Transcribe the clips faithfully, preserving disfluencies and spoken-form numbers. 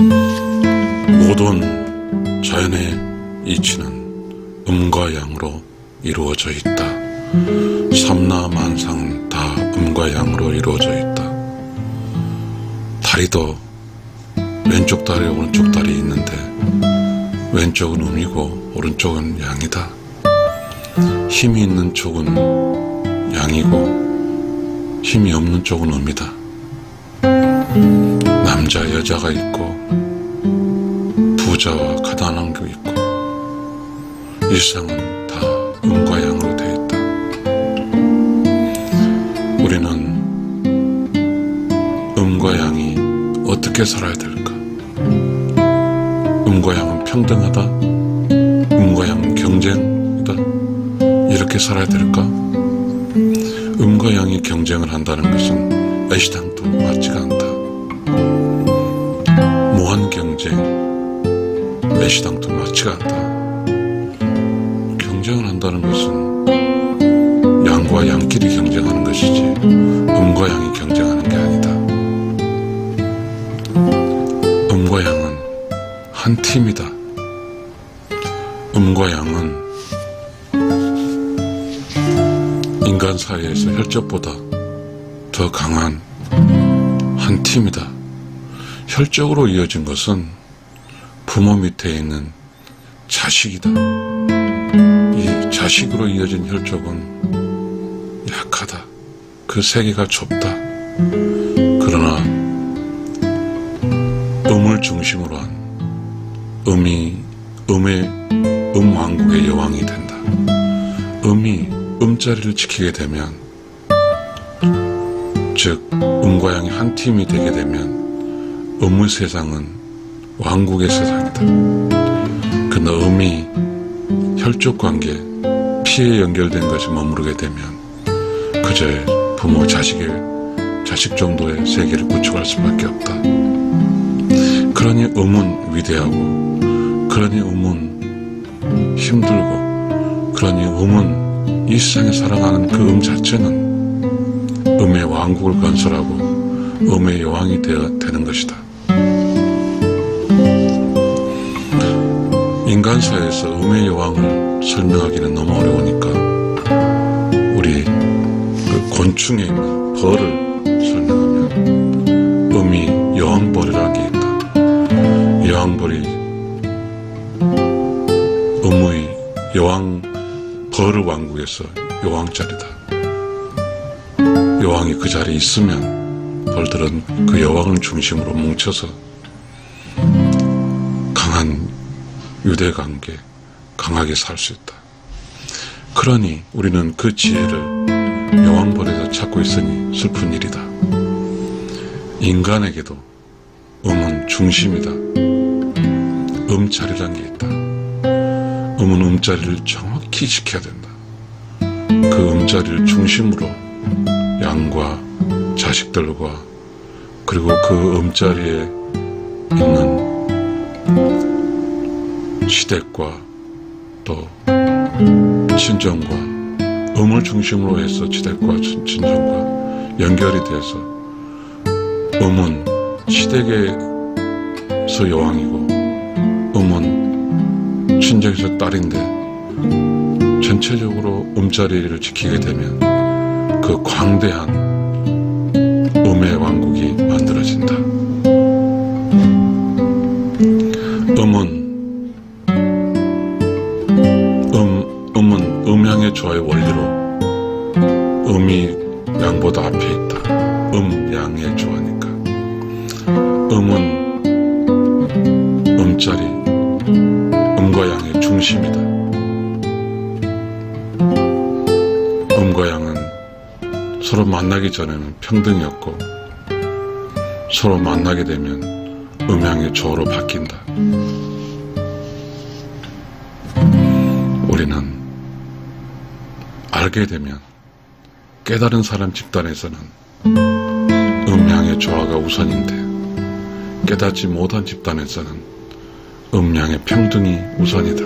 모든 자연의 이치는 음과 양으로 이루어져 있다. 삼라만상 다 음과 양으로 이루어져 있다. 다리도 왼쪽 다리, 오른쪽 다리 있는데 왼쪽은 음이고 오른쪽은 양이다. 힘이 있는 쪽은 양이고 힘이 없는 쪽은 음이다. 남자, 여자가 있고 부자와 가난한 게 있고 일상은 다 음과 양으로 되어 있다. 우리는 음과 양이 어떻게 살아야 될까? 음과 양은 평등하다? 음과 양은 경쟁이다? 이렇게 살아야 될까? 음과 양이 경쟁을 한다는 것은 애시당초 맞지가 않다. 무한 경쟁, 애시당초 맞지가 않다. 경쟁을 한다는 것은 양과 양끼리 경쟁하는 것이지 음과 양이 경쟁하는 게 아니다. 음과 양은 한 팀이다. 음과 양은 인간 사이에서 혈족보다 더 강한 한 팀이다. 혈족으로 이어진 것은 부모 밑에 있는 자식이다. 이 자식으로 이어진 혈족은 약하다. 그 세계가 좁다. 그러나 음을 중심으로 한 음이 음의 음왕국의 여왕이 된다. 음이 음자리를 지키게 되면, 즉 음과 양이 한 팀이 되게 되면 음의 세상은 왕국의 세상이다. 그러나 음이 혈족관계, 피에 연결된 것이 머무르게 되면 그저 부모, 자식의 자식 정도의 세계를 구축할 수밖에 없다. 그러니 음은 위대하고, 그러니 음은 힘들고, 그러니 음은 이 세상에 살아가는 그 음 자체는 음의 왕국을 건설하고 음의 여왕이 되어, 되는 것이다. 인간사에서 음의 여왕을 설명하기는 너무 어려우니까 우리 그 곤충에 있는 벌을 설명하면 음이 여왕벌이라는 게 있다. 여왕벌이 음의 여왕 벌을 왕국에서 여왕자리다. 여왕이 그 자리에 있으면 벌들은 그 여왕을 중심으로 뭉쳐서 강한 유대관계, 강하게 살 수 있다. 그러니 우리는 그 지혜를 여왕벌에서 찾고 있으니 슬픈 일이다. 인간에게도 음은 중심이다. 음자리란 게 있다. 음은 음자리를 정확히 지켜야 된다. 그 음자리를 중심으로 양과 자식들과 그리고 그 음자리에 있는 시댁과 또 친정과 음을 중심으로 해서 시댁과 친정과 연결이 돼서 음은 시댁에서 여왕이고 음은 친정에서 딸인데 전체적으로 음자리를 지키게 되면 그 광대한 음의 왕국이 만들어진다. 음은 음, 음은 음양의 조화의 원리로 음이 양보다 앞에 있다. 음, 양의 조화니까. 음은 음자리, 음과 양의 중심이다. 음과 양은 서로 만나기 전에는 평등이었고 서로 만나게 되면 음양의 조화로 바뀐다. 우리는 알게 되면 깨달은 사람 집단에서는 음양의 조화가 우선인데 깨닫지 못한 집단에서는 음양의 평등이 우선이다.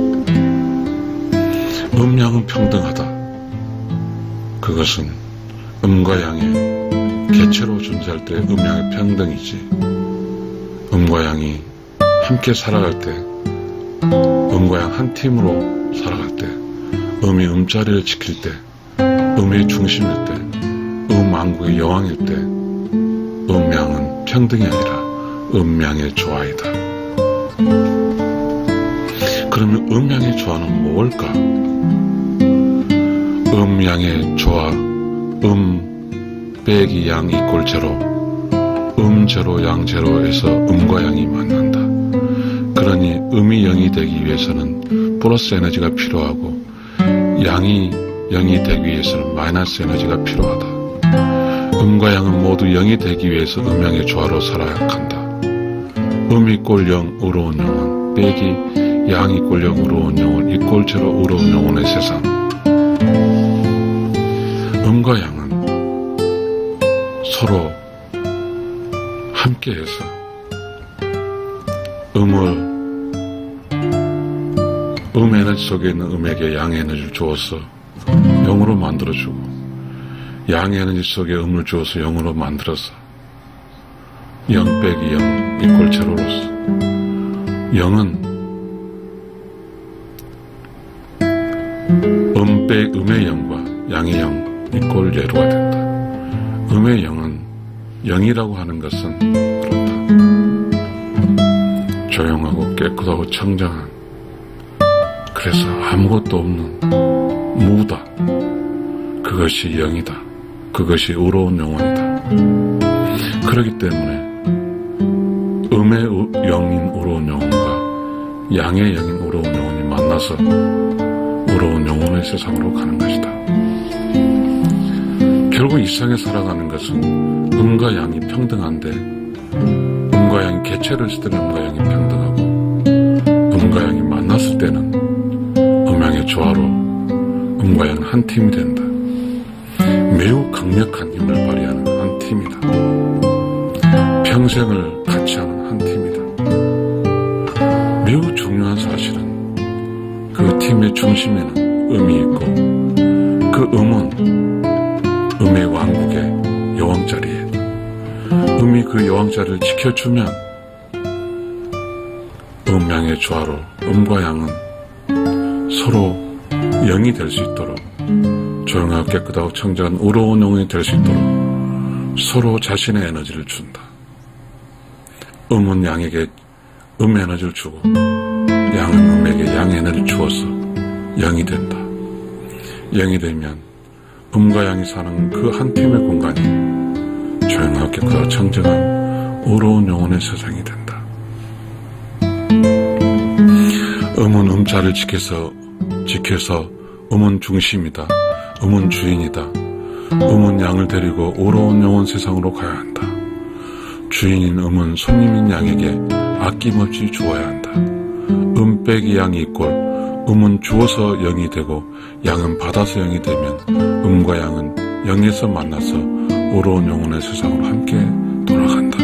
음양은 평등하다. 그것은 음과 양의 개체로 존재할 때 음양의 평등이지 음과 음과 양이 함께 살아갈 때, 음과 양 한 팀으로 살아갈 때, 음이 음자리를 지킬 때, 음의 중심일 때, 음 왕국의 여왕일 때, 음양은 평등이 아니라 음양의 조화이다. 그러면 음양의 조화는 뭘까? 음양의 조화, 음 빼기 양 이꼴 제로, 음 제로 양 제로에서 음과 양이 만난다. 그러니 음이 영이 되기 위해서는 플러스 에너지가 필요하고 양이 영이 되기 위해서는 마이너스 에너지가 필요하다. 음과 양은 모두 영이 되기 위해서 음양의 조화로 살아야 한다. 음이 꼴 영, 의로운 영혼, 빼기 양이 꼴 영, 의로운 영혼, 이꼴 제로, 의로운 영혼의 세상. 음과 양은 서로 함께해서 음을 음 에너지 속에 있는 음에게 양 에너지를 주어서 영으로 만들어주고, 양 에너지 속에 음을 주어서 영으로 만들어서 영 빼기 영 이꼴 제로로서 영은 음 빼 음의 영과 양의 영 이꼴 제로가 된다. 음의 영은 영이라고 하는 것은 그렇다. 조용하고 깨끗하고 청정한, 그래서 아무것도 없는 무다. 그것이 영이다. 그것이 의로운 영혼이다. 그렇기 때문에 음의 영인 의로운 영혼과 양의 영인 의로운 영혼이 만나서 의로운 영혼의 세상으로 가는 것이다. 결국 이 세상에 살아가는 것은 음과 양이 평등한데, 음과 양이 개체를 했을 때는 음과 양이 평등하고, 음과 양이 만났을 때는 음양의 조화로 음과 양은 한 팀이 된다. 매우 강력한 힘을 발휘하는 한 팀이다. 평생을 같이 하는 한 팀이다. 매우 중요한 사실은 그 팀의 중심에는 음이 있고, 그 음은 음의 왕국의 여왕자리에, 음이 그 여왕자리를 지켜주면 음양의 조화로 음과 양은 서로 영이 될 수 있도록, 조용하고 깨끗하고 청정한 의로운 영혼이 될 수 있도록 서로 자신의 에너지를 준다. 음은 양에게 음 에너지를 주고, 양은 음에게 양 에너지를 주어서 영이 된다. 영이 되면 음과 양이 사는 그 한 팀의 공간이 조용하고 깨끗하고 청정한 의로운 영혼의 세상이 된다. 음은 음자를 지켜서 지켜서 음은 중심이다. 음은 주인이다. 음은 양을 데리고 의로운 영혼 세상으로 가야 한다. 주인인 음은 손님인 양에게 아낌없이 주어야 한다. 음 빼기 양이 이꼴, 음은 주어서 영이 되고 양은 받아서 영이 되면 음과 양은 영에서 만나서 의로운 영혼의 세상으로 함께 돌아간다.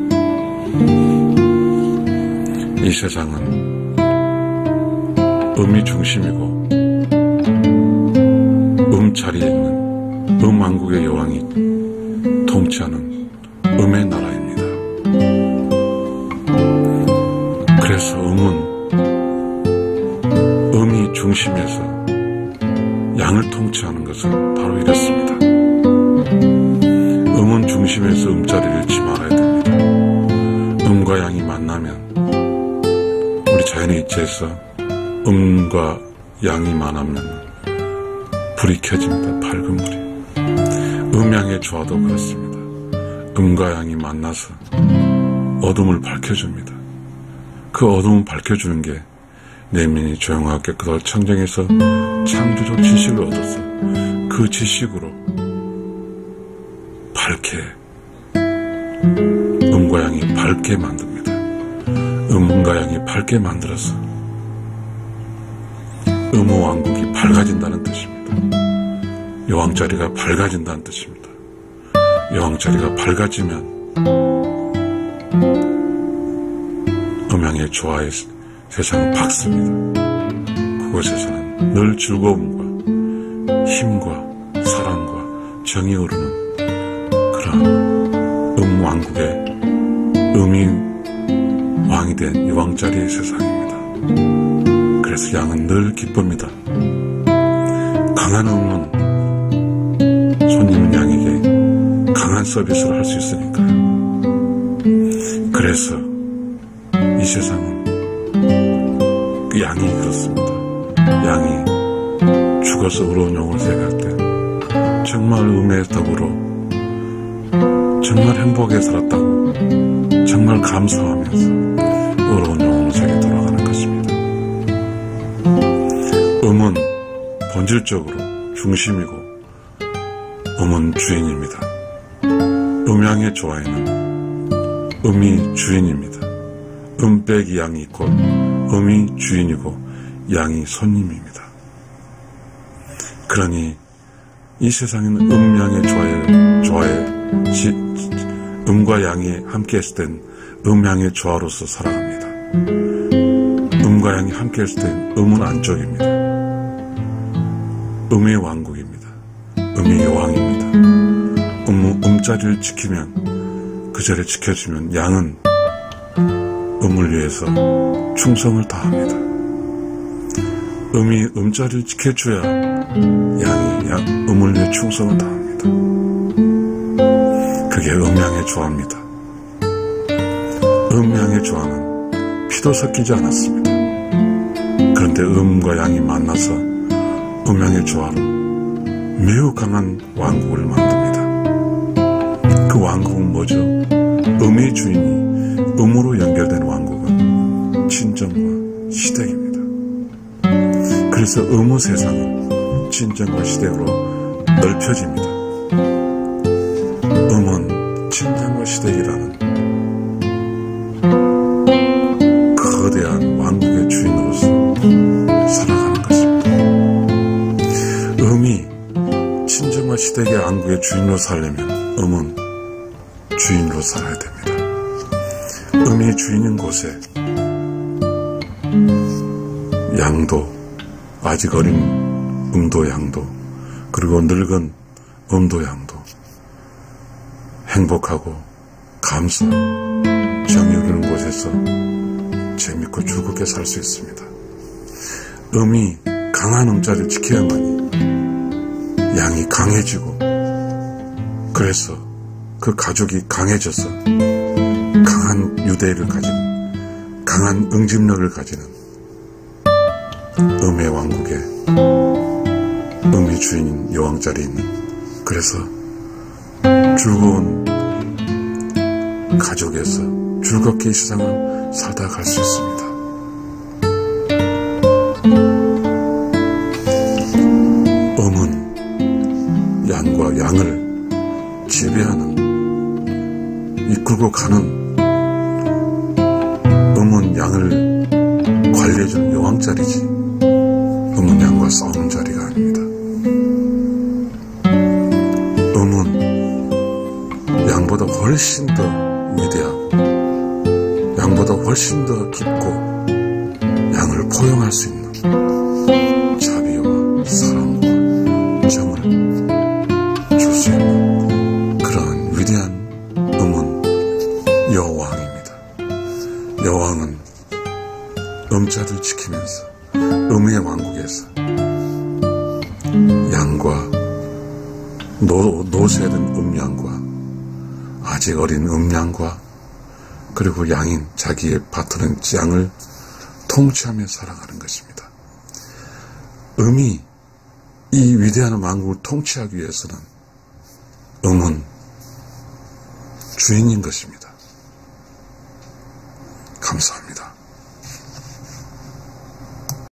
이 세상은 음이 중심이고, 음 자리에 있는 음 왕국의 여왕이 통치하는 음의 나라입니다. 그래서 음은 음이 중심에서 양을 통치하는 것은 바로 이렇습니다. 음은 중심에서 음자리를 잃지 말아야 됩니다. 음과 양이 만나면, 우리 자연의 이치에서 음과 양이 만나면 불이 켜집니다. 밝은 불이. 음양의 조화도 그렇습니다. 음과 양이 만나서 어둠을 밝혀줍니다. 그 어둠을 밝혀주는 게 내면이 조용하고 깨끗하고 청정해서 창조적 지식을 얻어서 그 지식으로 밝게, 음과 양이 밝게 만듭니다. 음과 양이 밝게 만들어서 음의 왕국이 밝아진다는 뜻입니다. 여왕자리가 밝아진다는 뜻입니다. 여왕자리가 밝아지면 음양의 조화의 세상은 밝습니다. 그곳에서는 늘 즐거움과 힘과 사랑과 정이 흐르는 그런 음 왕국의 음이 왕이 된 여왕자리의 세상입니다. 그래서 양은 늘 기쁩니다. 강한 음은 손님 양에게 강한 서비스를 할 수 있으니까요. 그래서 이 세상은 그 양이 그렇습니다. 양이 죽어서 의로운 영혼을 생각할 때 정말 음의 덕으로 정말 행복하게 살았다고 정말 감사하면서 의로운 영혼을 세계 돌아가는 것입니다. 음은 본질적으로 중심이고 음은 주인입니다. 음양의 조화에는 음이 주인입니다. 음 빼기 양이 있고 음이 주인이고 양이 손님입니다. 그러니 이 세상에는 음양의 조화에, 조화에 지, 음과 양이 함께 했을 땐 음양의 조화로서 살아갑니다. 음과 양이 함께 했을 땐 음은 안쪽입니다. 음의 왕국입니다. 음의 여왕입니다. 음, 음자리를 지키면 그 자리를 지켜주면 양은 음을 위해서 충성을 다합니다. 음이 음자리를 지켜줘야 양이 양, 음을 위해 충성을 다합니다. 그게 음양의 조화입니다. 음양의 조화는 피도 섞이지 않았습니다. 그런데 음과 양이 만나서 음양의 조화로 매우 강한 왕국을 만듭니다. 그 왕국은 뭐죠? 음의 주인이 음으로 연결된 왕국은 친정과 시댁입니다. 그래서 음의 세상은 친정과 시댁으로 넓혀집니다. 음은 친정과 시댁이라는 거대한 왕국의 주인으로서 살아가는 것입니다. 음이 친정과 시댁의 왕국의 주인으로 살려면 음은 주인으로 살아야 됩니다. 음이 주인인 곳에 양도, 아직 어린 음도 양도, 그리고 늙은 음도 양도 행복하고 감사, 정이 흐르는 곳에서 재밌고 즐겁게 살 수 있습니다. 음이 강한 음자리를 지켜야만이 양이 강해지고, 그래서 그 가족이 강해져서 강한 유대를 가지는, 강한 응집력을 가지는 음의 왕국에 음의 주인인 여왕자리에 있는, 그래서 즐거운 가족에서 즐겁게 이 세상을 살다 갈 수 있습니다. 음은 양과 양을 지배하는, 이끌고 가는, 음은 양을 관리해주는 여왕자리지 음은 양과 싸우는 자리가 아닙니다. 음은 양보다 훨씬 더 위대하고 양보다 훨씬 더 깊고 양을 포용할 수 있는 자비와 사랑과 정을 줄 수 있는 그러한 위대한 음은 여왕입니다. 여왕은 음자를 지키면서 음의 왕국에서 양과 노, 노쇠된 음양과 아직 어린 음양과 그리고 양인 자기의 파트너인 양을 통치하며 살아가는 것입니다. 음이 이 위대한 왕국을 통치하기 위해서는 음은 주인인 것입니다. 감사합니다.